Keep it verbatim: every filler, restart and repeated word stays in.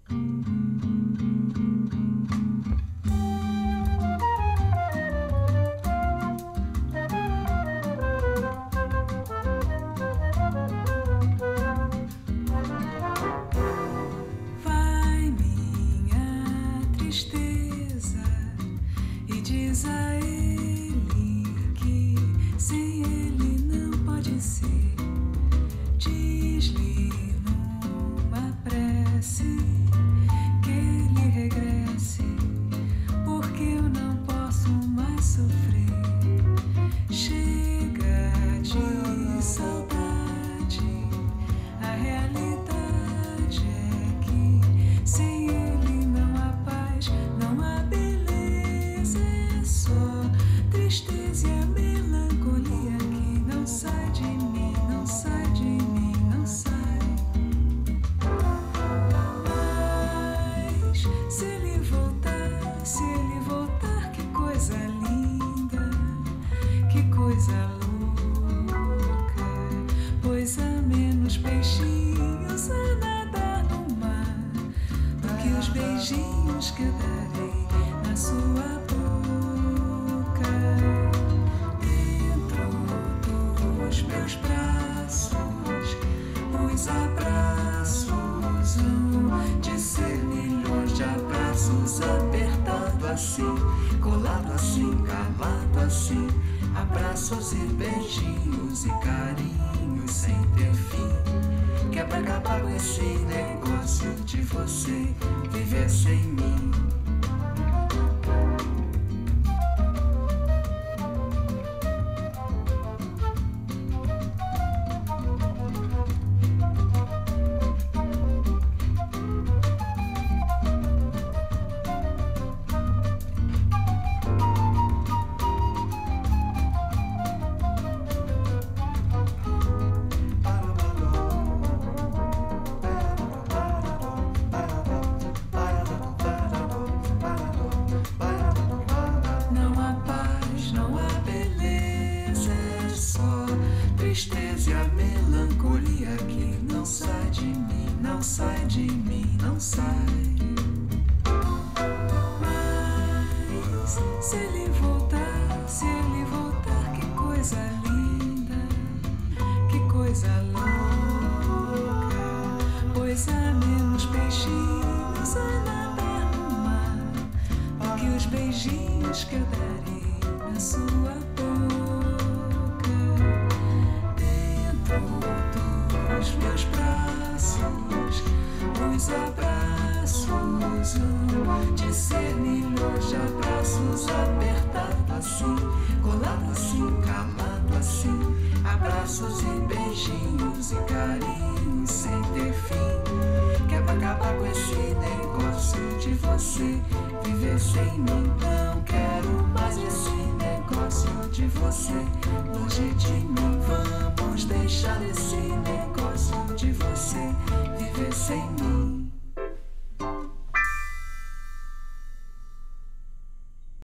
Diz a ele que sem ele não pode ser. Diz-lhe numa prece que ele regresse, porque eu não posso mais sofrer. Chega de saudade, a realidade é que sem ele não há paz, não há beleza. Só tristeza e a melancolia que não sai de mim, não sai de mim, não sai. Mas se ele voltar, se ele voltar, que coisa linda, que coisa louca. Pois há menos peixinhos a nadar no mar do que os beijinhos que eu darei na sua boca. Meus braços, os abraços hão de ser milhões de abraços, apertado assim, colado assim, calado assim, abraços e beijinhos e carinhos sem ter fim, que é pra acabar com esse negócio de você viver sem mim. Tristeza e a melancolia que não sai de mim, não sai de mim, não sai. Mas se ele voltar, se ele voltar, que coisa linda, que coisa louca. Pois há menos peixinhos a nadar no mar do que os beijinhos que eu darei na sua boca. Os meus braços, os abraços hão de ser milhões de abraços, apertado assim, colado assim, calado assim, abraços e beijinhos e carinhos sem ter fim, que é pra acabar com esse negócio de você viver sem mim. Não quero mais esse negócio de você longe de mim. Vamos deixar esse negócio de você viver sem mim.